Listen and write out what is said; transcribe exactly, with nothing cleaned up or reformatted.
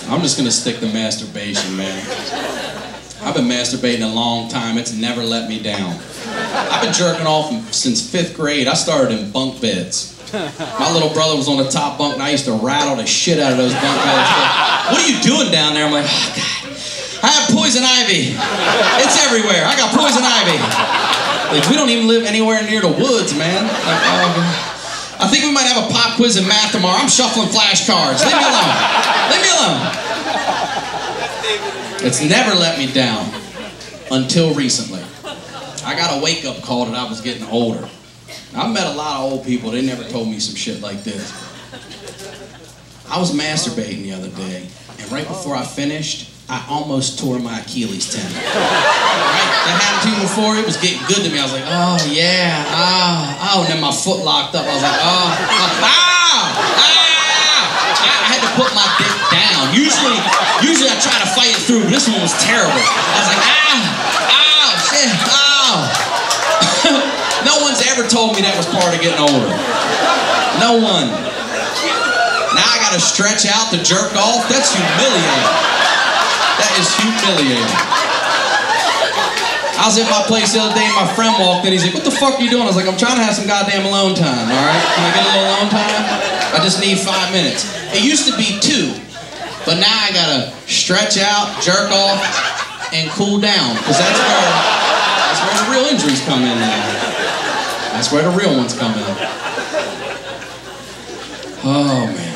I'm just gonna stick to masturbation, man. I've been masturbating a long time. It's never let me down. I've been jerking off since fifth grade. I started in bunk beds. My little brother was on the top bunk, and I used to rattle the shit out of those bunk beds. What are you doing down there? I'm like, oh, God. I have poison ivy. It's everywhere. I got poison ivy. Like, we don't even live anywhere near the woods, man. Like, oh, I think we might have a pop quiz in math tomorrow. I'm shuffling flashcards. Leave me alone. Leave me alone. It's never let me down until recently. I got a wake-up call that I was getting older. I've met a lot of old people. They never told me some shit like this. I was masturbating the other day, and right before I finished, I almost tore my Achilles tendon. Right? That happened to you before? It was getting good to me. I was like, oh, yeah, ah, oh, and then my foot locked up. I was like, oh, oh, ah, ah. I had to put my dick down. Usually, usually I try to fight it through, but this one was terrible. I was like, ah, oh, shit, oh. No one's ever told me that was part of getting older. No one. Now I gotta stretch out to jerk off? That's humiliating. That is humiliating. I was at my place the other day and my friend walked in. He's like, what the fuck are you doing? I was like, I'm trying to have some goddamn alone time, all right? Can I get a little alone time? I just need five minutes. It used to be two, but now I gotta stretch out, jerk off, and cool down. Because that's where, that's where the real injuries come in now. That's where the real ones come in. Oh, man.